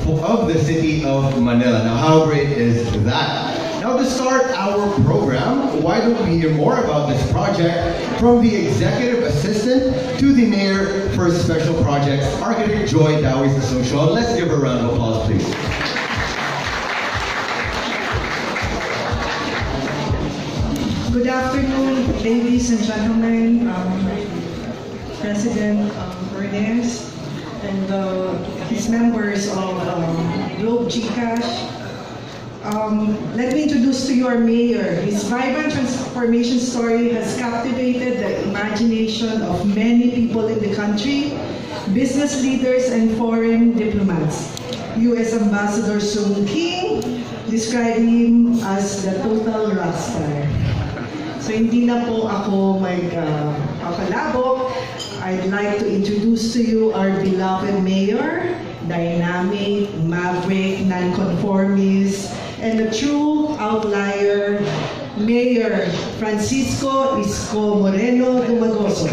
of the city of Manila. Now, how great is that? Now, to start our program, why don't we hear more about this project from the Executive Assistant to the Mayor for Special Projects, Architect Joy Dawis Asuncion. Let's give her a round of applause, please. Good afternoon, ladies and gentlemen, President Ernest, and his members of Globe GCash. Let me introduce to you our mayor. His vibrant transformation story has captivated the imagination of many people in the country, business leaders and foreign diplomats. U.S. Ambassador Sung King described him as the total rock star. So hindi na po ako magpakalabok. I'd like to introduce to you our beloved mayor, dynamic, maverick, non-conformist, and a true outlier, Mayor Francisco Isko Moreno Dumagoso.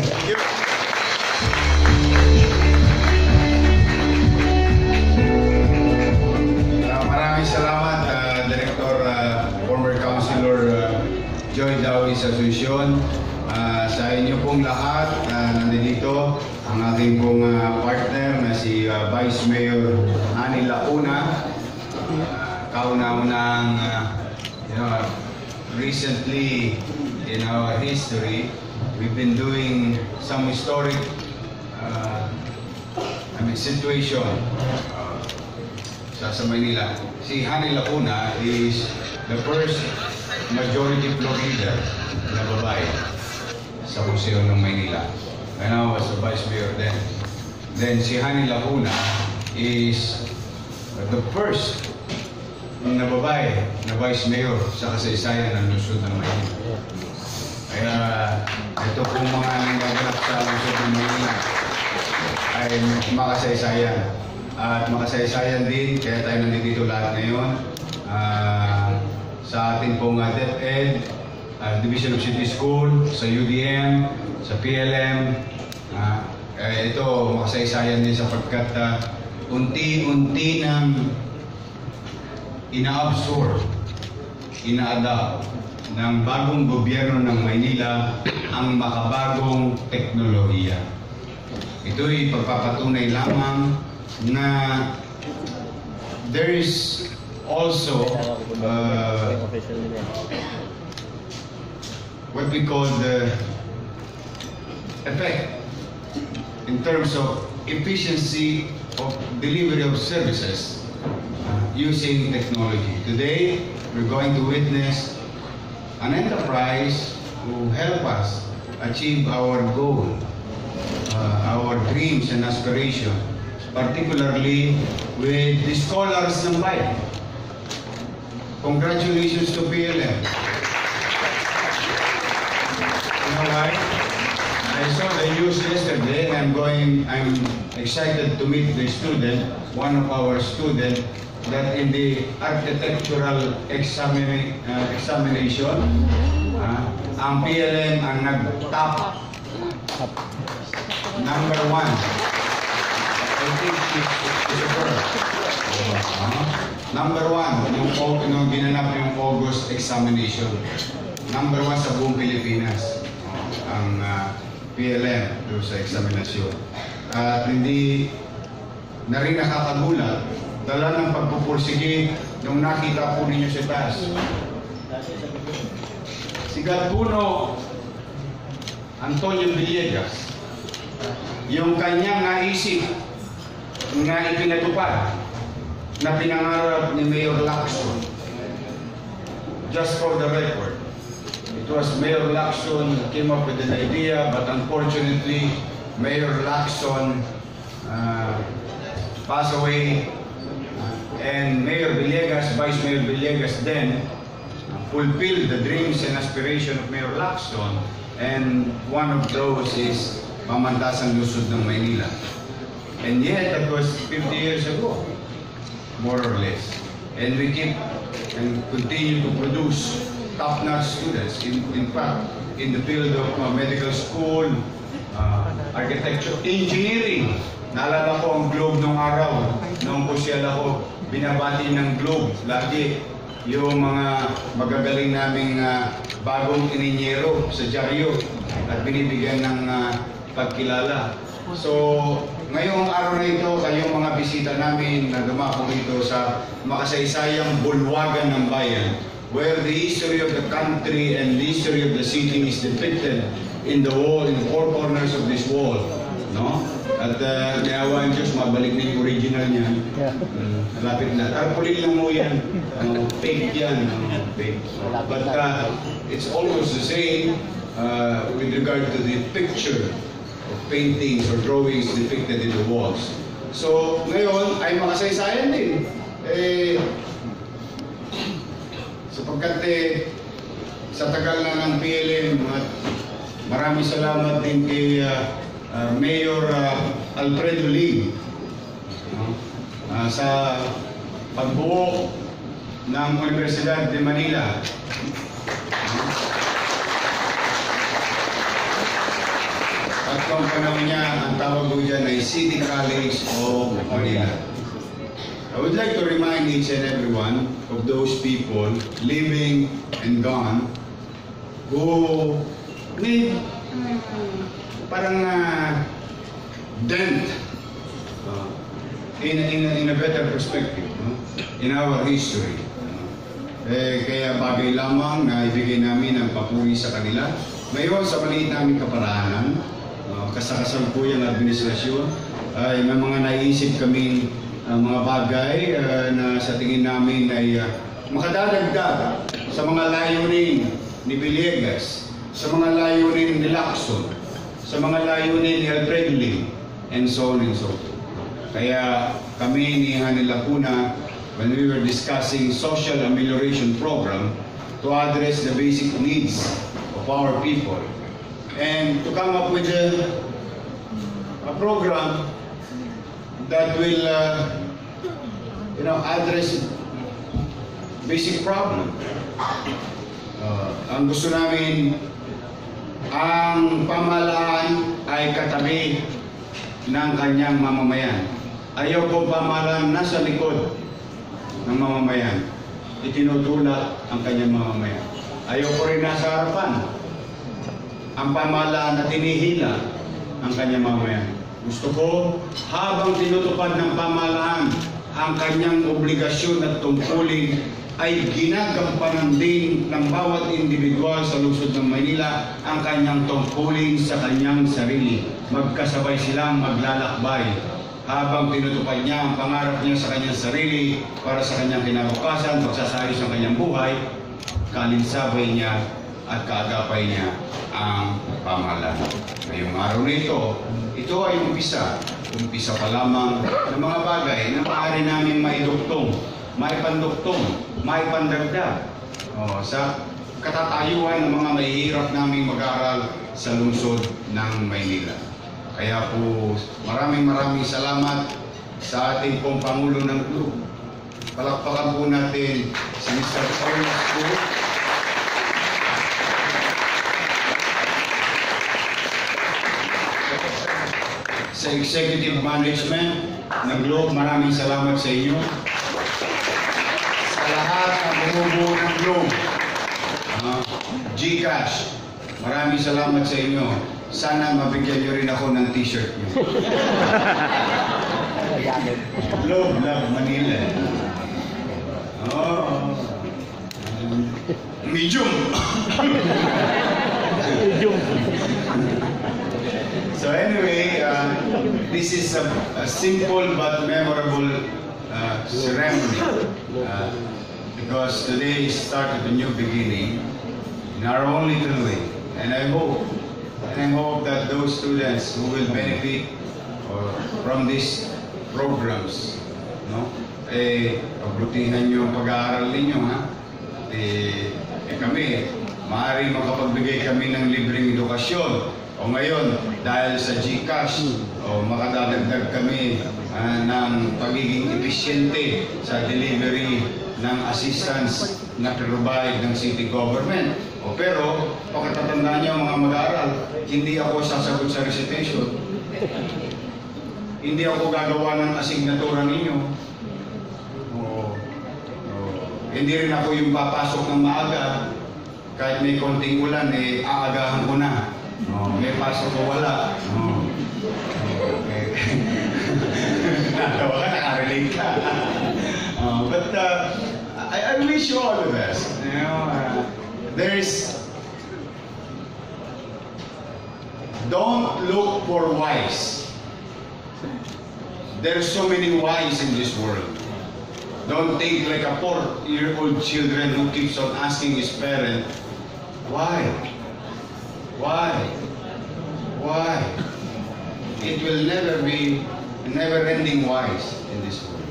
Maraming salamat, Director, former Councilor Joy Dawis Asuncion. Sa inyo pong lahat nandito ang aking pong partner na si Vice Mayor Ani Lacuna. Kauna-unang recently in our history, we've been doing some historic situation sa Manila. Si Ani Lacuna is the first majority floor leader na babae sa Museo ng Manila. And I was the Vice Mayor then. Then si Hani Lacuna is the first na babae na Vice Mayor sa kasaysayan ng lungsod ng Manila. Kaya ito pong mga nagaganap sa lungsod ng Manila ay makasaysayan. At makasaysayan din, kaya tayo nandito lahat ngayon sa ating pong DepEd, Division of City School, sa UDM, sa PLM. Ito, makasaysayan din sapagkat unti-unti nang ina-absorb, ina-adapt ng bagong gobyerno ng Maynila ang makabagong teknolohiya. Ito'y pagpapatunay lamang na there is also what we call the effect in terms of efficiency of delivery of services using technology. Today, we're going to witness an enterprise who help us achieve our goal, our dreams and aspirations, particularly with the scholars ng bayan. Congratulations to PLM. You know why? I saw the news yesterday and I'm excited to meet the student, one of our students, that in the architectural examination, ang PLM ang nag-top number 1. I think it's a first. Number 1, yung ginanap yung August examination. Number 1 sa buong Pilipinas, ang PLM doon sa examinasyon. At hindi na rin nakakagulat, dala ng pagpupursige nung nakita po ninyo sa taas. Si Gatuno Antonio Villegas, yung kanyang naisip na ipinatupad na pinangarap ni Mayor Lacson. Just for the record, it was Mayor Lacson who came up with an idea, but unfortunately, Mayor Lacson passed away, and Mayor Villegas, Vice Mayor Villegas then, fulfilled the dreams and aspirations of Mayor Lacson, and one of those is pamantasan lusod ng Maynila. And yet, that was 50 years ago, more or less. And we keep and continue to produce top-notch students. In fact, in the field of medical school, architecture, engineering, Naalala ko ang Globe nung araw, nung pusyal ako, binabati ng Globe lagi yung mga magagaling naming bagong ininyero sa dyaryo at binibigyan ng pagkilala. So, ngayong araw na ito, kayong mga bisita namin na dumako dito sa makasaysayang bulwagan ng bayan, where the history of the country and the history of the city is depicted in the wall, in the four corners of this wall. No? At niawa ang Diyos, mabalik na yung original niya. Malapit na. Tarpaulin lang mo yan. Fake yan. Fake. But it's almost the same with regard to the picture of paintings or drawings depicted in the walls. So, ngayon ay makasaysayan din. Sapagkat sa tagal na ng PLM at maraming salamat din kay Mayor Alfredo Lim sa pagbuo ng Universidad de Manila. At kung panahon niya, ang tawag ko dyan ay City College of Manila. I would like to remind each and every one of those people living and gone who need parang dent in a better perspective, no? In our history. Kaya bagay lamang na ibigay namin ang papuri sa kanila. Ngayon, sa maliit namin kaparanan, kasakasalukuyang administrasyon, ay may mga naisip kaming mga bagay na sa tingin namin ay makadadagdag sa mga layunin ni Villegas, sa mga layunin ni Lacson, sa mga layunin ni Alfredo Lim, and so on and so forth. Kaya kami ni Manila Lacuna, when we were discussing social amelioration program to address the basic needs of our people and to come up with a program that will address basic problem. Ang gusto namin, ang pamahalaan ay katabi ng kanyang mamamayan. Ayaw ko pamahalaan nasa likod ng mamamayan. Itinutulak ang kanyang mamamayan. Ayaw ko rin nasa harapan. Ang pamahalaan na tinihila ang kanyang mamamayan. Gusto ko, habang tinutupad ng pamahalaan ang kanyang obligasyon at tungkulin, ay ginagampanan din ng bawat individual sa lungsod ng Maynila ang kanyang tungkulin sa kanyang sarili. Magkasabay silang maglalakbay habang tinutupad niya ang pangarap niya sa kanyang sarili para sa kanyang kinabukasan, pagsasayos ng kanyang buhay, kalinsabay niya at kaagapay niya ang pamahalaan. Ngayong araw na ito ay umpisa pa lamang ng mga bagay na maaari namin maiduktong, maipanduktong, maipandagdag sa katatayuan ng mga mahihirap naming mag-aaral sa lungsod ng Maynila. Kaya po maraming salamat sa ating pong Pangulo ng Globe. Palakpakan po natin si Mr. Ernest sa Executive Management ng Globe. Maraming salamat sa inyo. Sa lahat ng bumubuo ng Globe, GCash, maraming salamat sa inyo. Sana mabigyan nyo rin ako ng t-shirt nyo. Globe Love Manila. Medium. So anyway, this is a simple but memorable ceremony because today started a new beginning in our only Pavilion, and I hope that those students who will benefit from these programs, pagbutihan yung pag-aaral ninyo, kami, maaaring makapagbigay kami ng libreng edukasyon. O ngayon, dahil sa GCash, makadadagdag kami ng pagiging episyente sa delivery ng assistance na provide ng city government. Pero, pagkatatandaan niyo mga mag-aaral, hindi ako sasagot sa recitation. Hindi ako gagawa ng asignatura ninyo. Hindi rin ako yung papasok ng maaga. Kahit may konting ulan, aagahan ko na. May pasok o wala. Natawa ka, nakarelate ka. But I wish you all the best. You know, don't look for whys. There's so many whys in this world. Don't think like a 4-year-old children who keeps on asking his parent, why? Why? Why? It will never be never-ending whys in this world.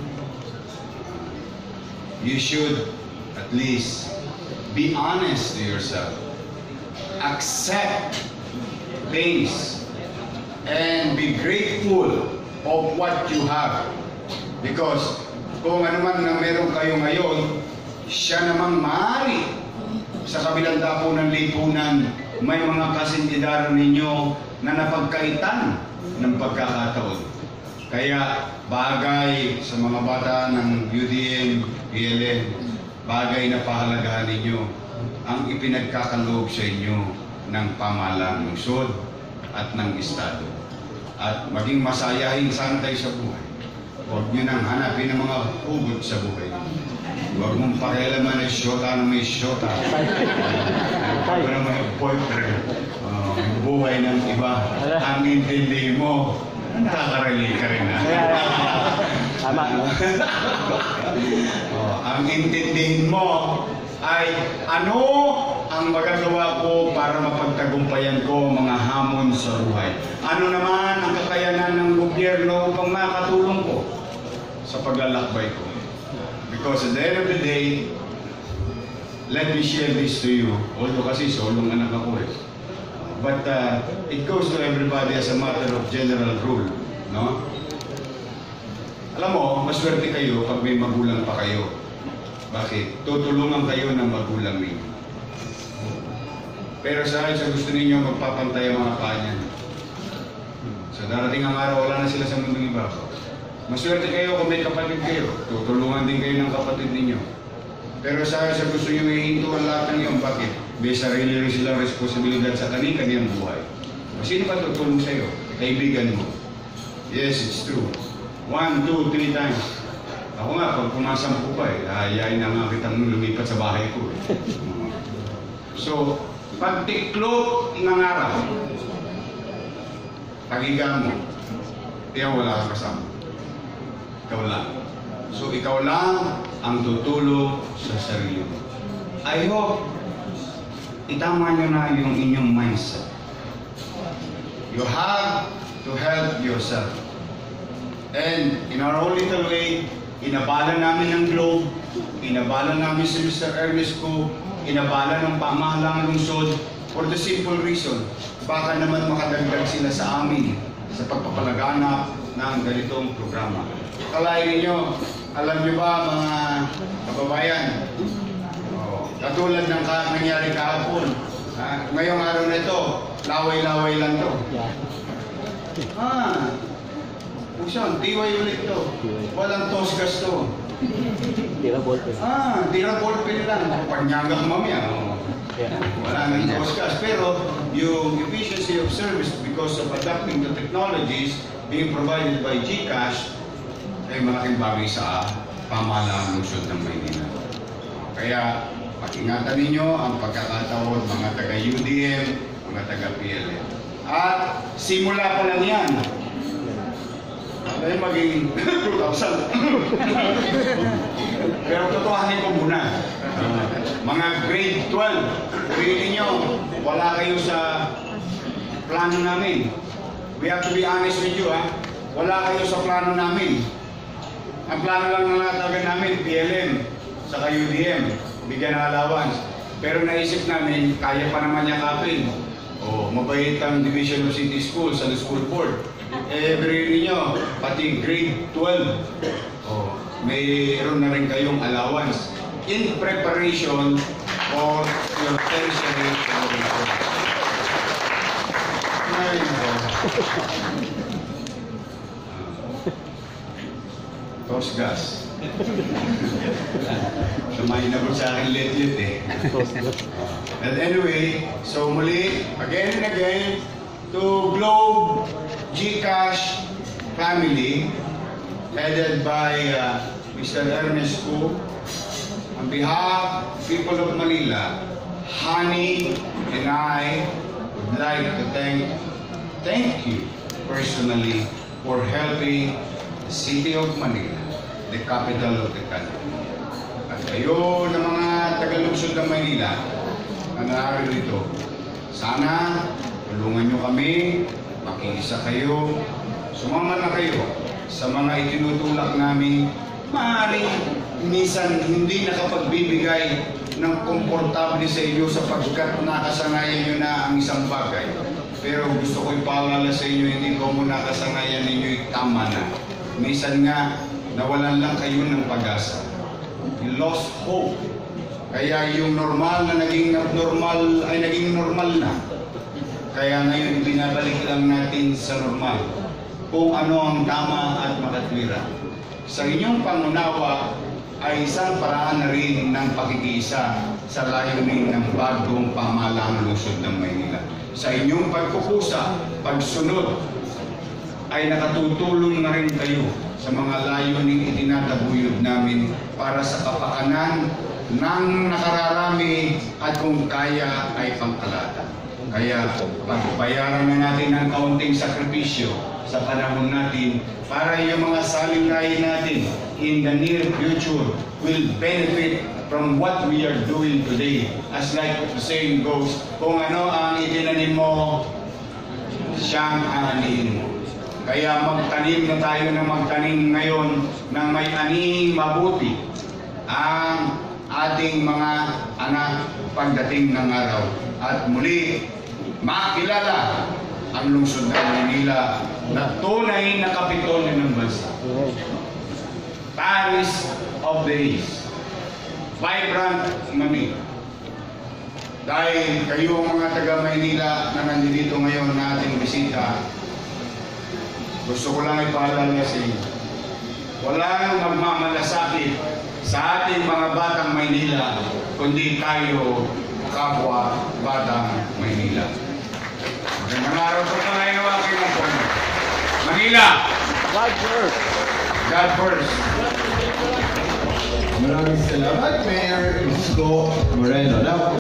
You should at least be honest to yourself. Accept things and be grateful of what you have. Because kung ano man na meron kayo ngayon, siya namang maaari sa kabilang dako ng lipunan, may mga kasindidaran ninyo na napagkaitan ng pagkakataon. Kaya bagay sa mga bata ng UDM, PLN, bagay na pahalagahan ninyo ang ipinagkakaloob sa inyo ng pamahalaan ng lungsod at ng estado. At maging masayahin sana tayo sa buhay. Huwag nyo nang hanapin ang mga hugot sa buhay. Huwag mong pakialaman ng syota na may syota. Huwag na may boyfriend. Buhay ng iba. Ang intindi mo, nakakarali ka rin na. Tama. Ang intindihin mo ay ano ang magagawa ko para mapagtagumpayan ko mga hamon sa buhay. Ano naman ang kakayanan ng gobyerno upang makatulong ko sa paglalakbay ko. Because at the end of the day, let me share this to you. Although kasi solong anak ako eh. But it goes to everybody as a matter of general rule. No? Alam mo, maswerte kayo pag may magulang pa kayo. Bakit? Tutulungan kayo ng magulang ninyo. Pero sa gusto ninyo magpapantay ang mga kanyan. So darating ang araw, wala na sila sa mundong iba. Maswerte kayo kung may kapatid kayo. Tutulungan din kayo ng kapatid ninyo. Pero sa gusto nyo ihinto ang lahat ng iyon. Bakit? May sarili rin silang responsibilidad sa kanilang buhay. Sino pa tutulong sa'yo? Kaibigan mo. Yes, it's true. 1, 2, 3 times. Ako nga, pag pumasampu pa hayain na nga kitang lumipat sa bahay ko. So, pagtiklop ng araw, pagiga mo, tiyaw wala kang kasama. Ikaw lang. So, ikaw lang ang tutulong sa sarili mo. I hope itama nyo na yung inyong mindset. You have to help yourself. And in our own little way, inabala namin ng Globe, inabala namin si Mr. Ernest ko, inabala ng pamahalang lungsod for the simple reason, baka naman makadagdag sila sa amin sa pagpapalaganap ng ganitong programa. Kalahin ninyo, alam nyo ba mga kababayan, katulad ng nangyari kahapon, ngayong araw na ito, laway-laway lang to. Usang, tiway ulit to. Walang tosgas to. Tira ballpen. Tira ballpen lang. Panyagang mamaya. Wala nang tosgas. Pero yung efficiency of service because of adapting the technologies being provided by GCash ay malaking bagay sa pamahalaan ng lungsod ng Maynila. Kaya pag-ingatan ninyo ang pagkakataon mga taga-UDM, mga taga-PLN. At simula pa lang yan. Ay maging 2,000. Pero totohanin ko muna. Mga grade 12, reading nyo, wala kayo sa plano namin. We have to be honest with you, wala kayo sa plano namin. Ang plano lang ng natagan namin, PLM, saka UDM, bigyan ng allowance. Pero naisip namin, kaya pa naman yakapin. Mabait ang Division of City Schools sa school board. Every ninyo, pati grade 12, mayroon na rin kayong allowance in preparation for your tertiary education. Pops Gas. Sumainabot sa akin lit-lit eh. And anyway, so muli, again and again, to Globe GCash family, headed by Mr. Ernest on behalf of people of Manila, Honey and I would like to thank you personally for helping the city of Manila, the capital of the country. At kayo na mga taga-lungsod ng Manila na narito, sana tulungan nyo kami, makiisa kayo, sumama na kayo sa mga itinutulak namin. Maaaring minsan hindi nakapagbibigay ng komportable sa inyo sapagkat nakasanayan nyo na ang isang bagay. Pero gusto ko ipaalala sa inyo, hindi ko mo nakasanayan ninyo tama na. Minsan nga, nawalan lang kayo ng pag-asa. You lost hope. Kaya yung normal na naging abnormal ay naging normal na. Kaya ngayon, binabalik lang natin sa normal kung ano ang tama at makatwira. Sa inyong pangunawa ay isang paraan na rin ng pakikiisa sa layunin ng bagong pamahalaang lungsod ng Maynila. Sa inyong pagkukusa, pagsunod, ay nakatutulong na rin kayo sa mga layuning itinataguyod namin para sa kapakanan ng nakararami at kung kaya ay pangkalahatan. Kaya pagbayaran na natin ng kaunting sakripisyo sa panahon natin para yung mga salilay natin in the near future will benefit from what we are doing today. As like the saying goes, kung ano ang itinanim mo, siyang aanihin mo. Kaya magtanim na tayo ng magtanim ngayon ng may anihing mabuti ang ating mga anak pagdating ng araw. At muli, makilala ang lungsod ng Manila na tunay na kapitolyo ng bansa. Paris of the East. Vibrant Manila. Dahil kayo mga taga-Maynila na nandito ngayon na ating bisita, gusto ko lang ipaalala sa inyo. Walang magmamalasakit sa ating mga batang Maynila, kundi tayo kapwa batang Maynila. Magandang araw po na ngayon ang aking mga Manila! God first! God first! Maraming salamat, Mayor Isko Moreno. Now,